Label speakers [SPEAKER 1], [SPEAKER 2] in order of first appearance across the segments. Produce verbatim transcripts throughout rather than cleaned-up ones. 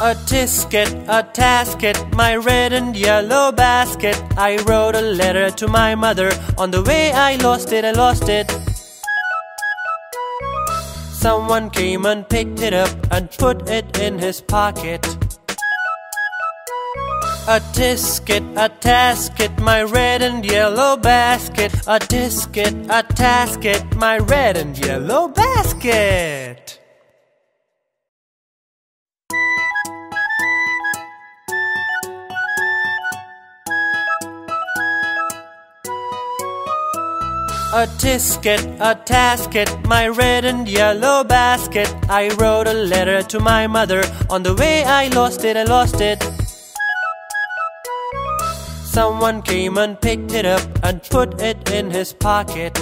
[SPEAKER 1] A tisket, a tasket, my red and yellow basket. I wrote a letter to my mother. On the way I lost it, I lost it. Someone came and picked it up and put it in his pocket. A tisket, a tasket, my red and yellow basket. A tisket, a tasket, my red and yellow basket. A tisket, a tasket, my red and yellow basket. I wrote a letter to my mother. On the way I lost it, I lost it. Someone came and picked it up and put it in his pocket.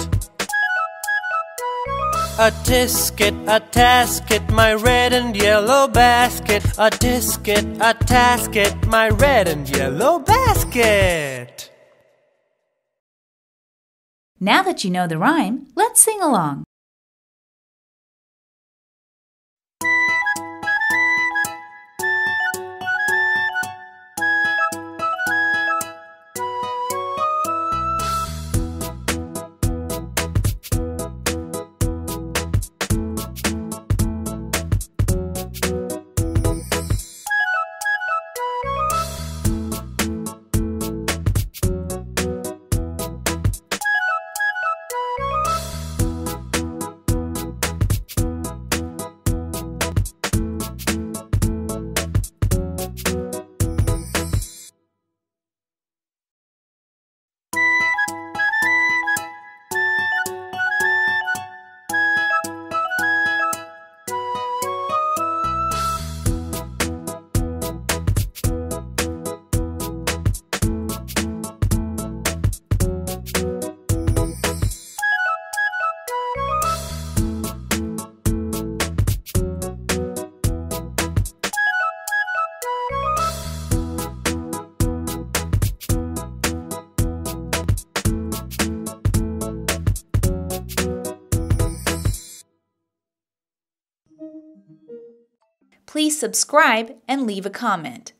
[SPEAKER 1] A tisket, a tasket, my red and yellow basket. A tisket, a tasket, my red and yellow basket.
[SPEAKER 2] Now that you know the rhyme, let's sing along. Please subscribe and leave a comment.